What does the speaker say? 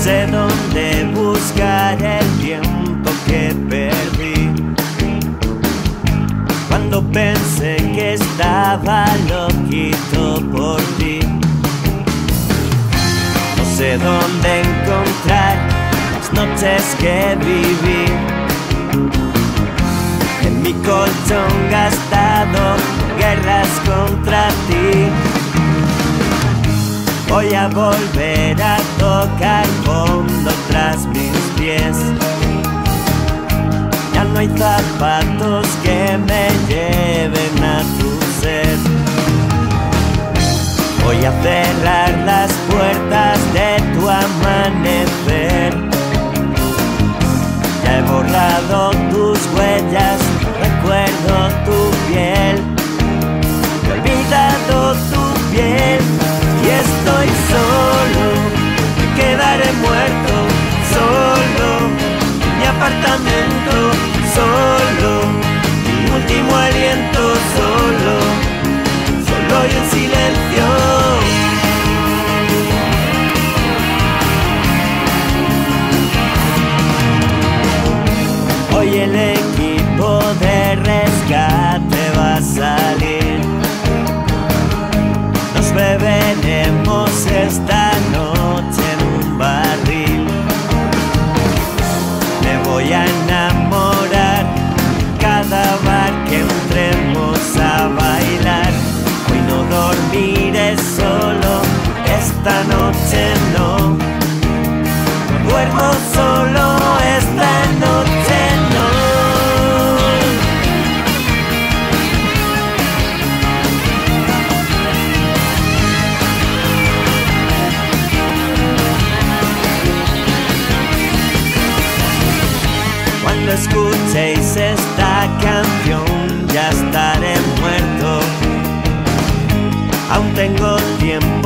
sé dónde buscar el tiempo que perdí cuando pensé que estaba loquito por ti. No sé dónde encontrar las noches que viví en mi colchón gastado, guerras contra ti. Voy a volver a tocar fondo tras mis pies. Ya no hay zapatos que me lleven a tu ser. Voy a cerrar las puertas de tu amanecer. Ya he borrado tus huellas, recuerdo tu piel. He olvidado tu piel. Y estoy solo, me quedaré muerto, solo, mi apartamento, solo, mi último aliento, solo, solo y en silencio. Hoy el equipo de rescate va a salir. Nos beberemos esta noche en un barril. Me voy a enamorar cada bar que entremos a bailar. Hoy no dormiré solo, esta noche no. No duermo solo, esta noche no. Cuando escuchéis esta canción ya estaré muerto. Aún tengo tiempo